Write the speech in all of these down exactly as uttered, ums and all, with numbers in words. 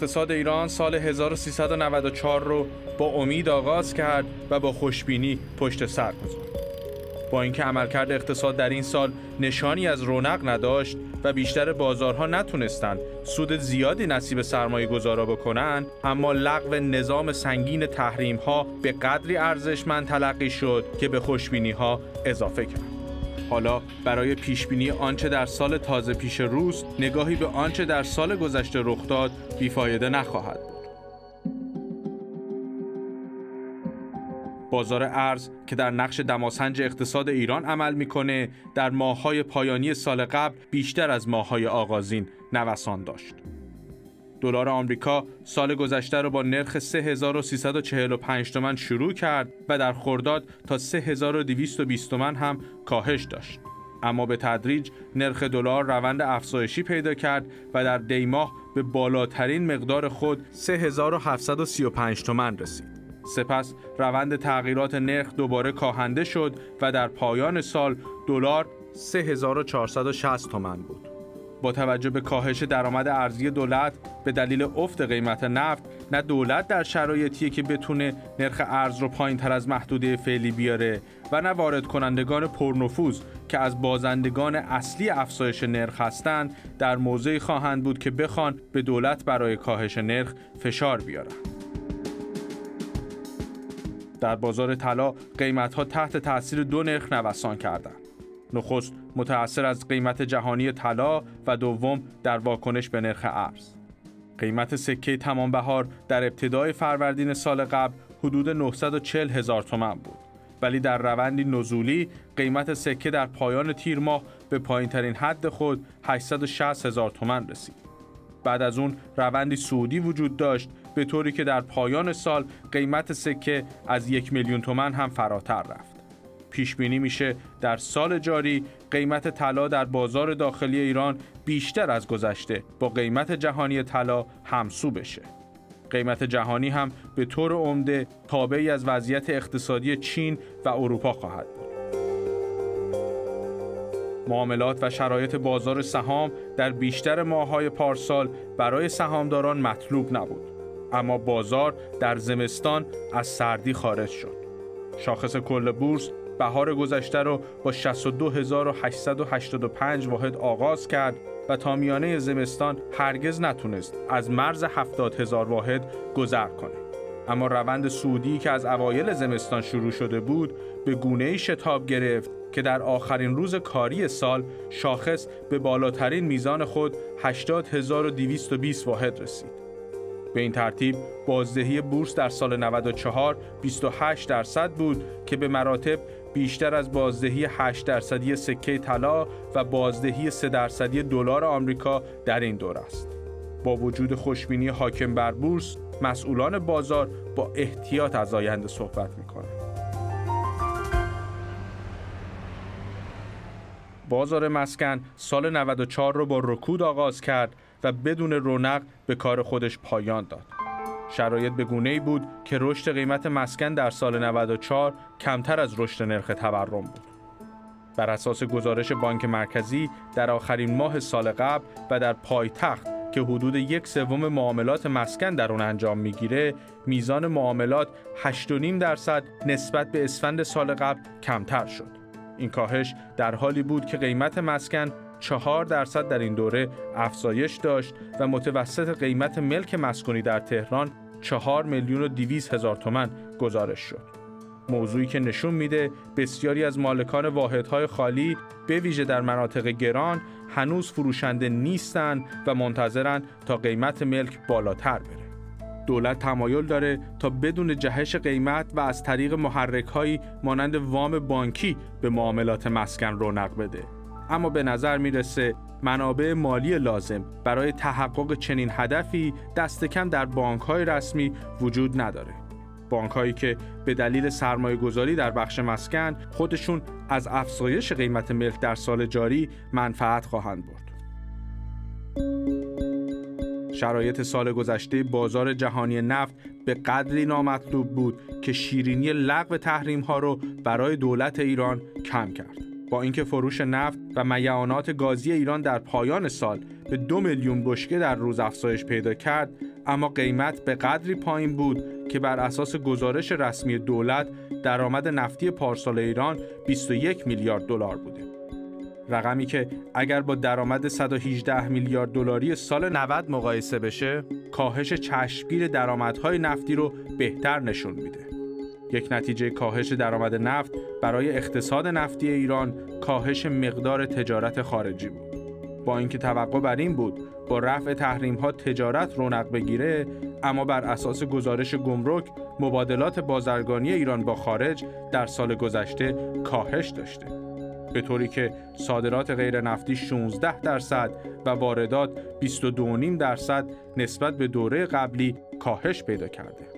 اقتصاد ایران سال هزار و سیصد و نود و چهار رو با امید آغاز کرد و با خوشبینی پشت سر گذاشت. با اینکه عملکرد اقتصاد در این سال نشانی از رونق نداشت و بیشتر بازارها نتونستند سود زیادی نصیب سرمایه گذارا بکنن، اما لغو نظام سنگین تحریم ها به قدری ارزشمند تلقی شد که به خوشبینی ها اضافه کرد. حالا برای پیشبینی آنچه در سال تازه پیش روست، نگاهی به آنچه در سال گذشته رخ داد بیفایده نخواهد بود. بازار ارز که در نقش دماسنج اقتصاد ایران عمل میکنه، در ماه‌های پایانی سال قبل بیشتر از ماه‌های آغازین نوسان داشت. دلار آمریکا سال گذشته را با نرخ سه هزار و سیصد و چهل و پنج تومان شروع کرد و در خرداد تا سه هزار و دویست و بیست تومان هم کاهش داشت. اما به تدریج نرخ دلار روند افزایشی پیدا کرد و در دی ماه به بالاترین مقدار خود سه هزار و هفتصد و سی و پنج تومان رسید. سپس روند تغییرات نرخ دوباره کاهنده شد و در پایان سال دلار سه هزار و چهارصد و شصت تومان بود. با توجه به کاهش درآمد ارزی دولت به دلیل افت قیمت نفت، نه دولت در شرایطیه که بتونه نرخ ارز رو پایین‌تر از محدوده فعلی بیاره و نه وارد کنندگان پرنفوذ که از بازندگان اصلی افزایش نرخ هستند در موضعی خواهند بود که بخوان به دولت برای کاهش نرخ فشار بیارن. در بازار طلا قیمت‌ها تحت تأثیر دو نرخ نوسان کردند. نخست متأثر از قیمت جهانی طلا و دوم در واکنش به نرخ ارز. قیمت سکه تمام بهار در ابتدای فروردین سال قبل حدود نهصد و چهل هزار تومان بود، ولی در روندی نزولی قیمت سکه در پایان تیر ماه به پایین‌ترین حد خود هشتصد و شصت هزار تومان رسید. بعد از اون روندی صعودی وجود داشت، به طوری که در پایان سال قیمت سکه از یک میلیون تومان هم فراتر رفت. پیش بینی میشه در سال جاری قیمت طلا در بازار داخلی ایران بیشتر از گذشته با قیمت جهانی طلا همسو بشه. قیمت جهانی هم به طور عمده تابعی از وضعیت اقتصادی چین و اروپا خواهد بود. معاملات و شرایط بازار سهام در بیشتر ماه‌های پارسال برای سهامداران مطلوب نبود، اما بازار در زمستان از سردی خارج شد. شاخص کل بورس بهار گذشته رو با شصت و دو هزار و هشتصد و هشتاد و پنج واحد آغاز کرد و تا میانه زمستان هرگز نتونست از مرز هفتاد هزار واحد گذر کنه. اما روند صعودی که از اوایل زمستان شروع شده بود به گونه‌ای شتاب گرفت که در آخرین روز کاری سال شاخص به بالاترین میزان خود هشتاد هزار و دویست و بیست واحد رسید. به این ترتیب بازدهی بورس در سال نود و چهار بیست و هشت درصد بود که به مراتب بیشتر از بازدهی هشت درصدی سکه طلا و بازدهی سه درصدی دلار آمریکا در این دور است. با وجود خوشبینی حاکم بر بورس، مسئولان بازار با احتیاط از آینده صحبت می‌کنند. بازار مسکن سال نود و چهار رو با رکود آغاز کرد و بدون رونق به کار خودش پایان داد. شرایط به گونه‌ای بود که رشد قیمت مسکن در سال نود و چهار کمتر از رشد نرخ تورم بود. بر اساس گزارش بانک مرکزی در آخرین ماه سال قبل و در پایتخت که حدود یک سوم معاملات مسکن در آن انجام میگیره، میزان معاملات هشت و نیم درصد نسبت به اسفند سال قبل کمتر شد. این کاهش در حالی بود که قیمت مسکن چهار درصد در این دوره افزایش داشت و متوسط قیمت ملک مسکونی در تهران چهار میلیون و دویست هزار تومان گزارش شد. موضوعی که نشون میده بسیاری از مالکان واحدهای خالی به ویژه در مناطق گران هنوز فروشنده نیستن و منتظرن تا قیمت ملک بالاتر بره. دولت تمایل داره تا بدون جهش قیمت و از طریق محرک‌هایی مانند وام بانکی به معاملات مسکن رونق بده. اما به نظر میرسه منابع مالی لازم برای تحقق چنین هدفی دست کم در بانک‌های رسمی وجود نداره. بانک‌هایی که به دلیل سرمایه‌گذاری در بخش مسکن خودشون از افزایش قیمت ملک در سال جاری منفعت خواهند برد. شرایط سال گذشته بازار جهانی نفت به قدری نامطلوب بود که شیرینی لغو تحریم‌ها رو برای دولت ایران کم کرد. با اینکه فروش نفت و میعانات گازی ایران در پایان سال به دو میلیون بشکه در روز افزایش پیدا کرد، اما قیمت به قدری پایین بود که بر اساس گزارش رسمی دولت درآمد نفتی پارسال ایران بیست و یک میلیارد دلار بوده. رقمی که اگر با درآمد صد و هجده میلیارد دلاری سال نود مقایسه بشه، کاهش چشمگیر درآمدهای نفتی رو بهتر نشون میده. یک نتیجه کاهش درآمد نفت برای اقتصاد نفتی ایران کاهش مقدار تجارت خارجی بود. با اینکه توقع بر این بود با رفع تحریم‌ها تجارت رونق بگیره، اما بر اساس گزارش گمرک مبادلات بازرگانی ایران با خارج در سال گذشته کاهش داشته، به طوری که صادرات غیر نفتی شانزده درصد و واردات بیست و دو و نیم درصد نسبت به دوره قبلی کاهش پیدا کرده.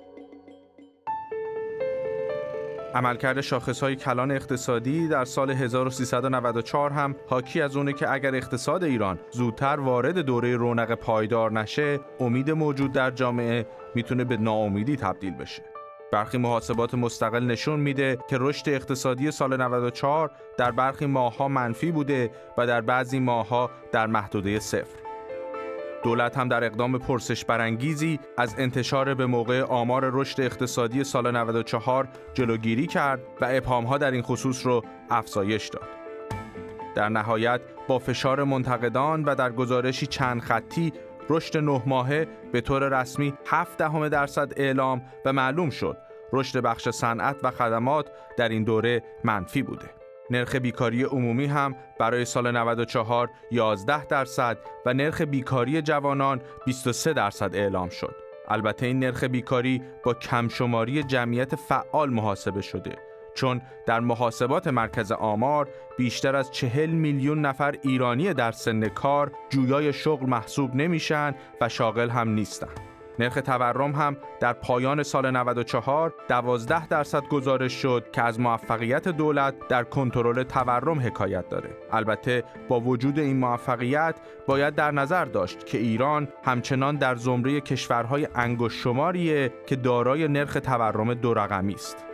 عملکرد شاخص‌های کلان اقتصادی در سال هزار و سیصد و نود و چهار هم حاکی از اونه که اگر اقتصاد ایران زودتر وارد دوره رونق پایدار نشه، امید موجود در جامعه میتونه به ناامیدی تبدیل بشه. برخی محاسبات مستقل نشون میده که رشد اقتصادی سال نود و چهار در برخی ماه‌ها منفی بوده و در بعضی ماه‌ها در محدوده صفر. دولت هم در اقدام پرسش برانگیزی از انتشار به موقع آمار رشد اقتصادی سال نود و چهار جلوگیری کرد و ابهام‌ها در این خصوص رو افزایش داد. در نهایت با فشار منتقدان و در گزارشی چند خطی رشد نه ماهه به طور رسمی هفت دهم درصد اعلام و معلوم شد رشد بخش صنعت و خدمات در این دوره منفی بوده. نرخ بیکاری عمومی هم برای سال نود و چهار یازده درصد و نرخ بیکاری جوانان بیست و سه درصد اعلام شد. البته این نرخ بیکاری با کمشماری جمعیت فعال محاسبه شده، چون در محاسبات مرکز آمار بیشتر از چهل میلیون نفر ایرانی در سن کار جویای شغل محسوب نمیشن و شاغل هم نیستن. نرخ تورم هم در پایان سال نود و چهار دوازده درصد گزارش شد که از موفقیت دولت در کنترل تورم حکایت داره. البته با وجود این موفقیت باید در نظر داشت که ایران همچنان در زمره کشورهای انگشت شماریه که دارای نرخ تورم دو رقمی است.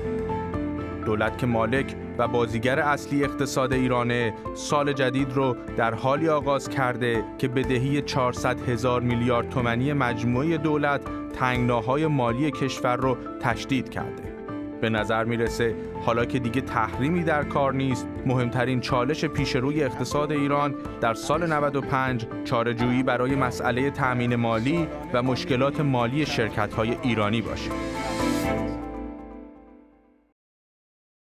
دولت که مالک و بازیگر اصلی اقتصاد ایرانه، سال جدید رو در حالی آغاز کرده که بدهی چهارصد هزار میلیارد تومانی مجموعه دولت تنگناهای مالی کشور رو تشدید کرده. به نظر میرسه حالا که دیگه تحریمی در کار نیست، مهمترین چالش پیش روی اقتصاد ایران در سال نود و پنج چاره‌جویی برای مسئله تأمین مالی و مشکلات مالی شرکت‌های ایرانی باشه.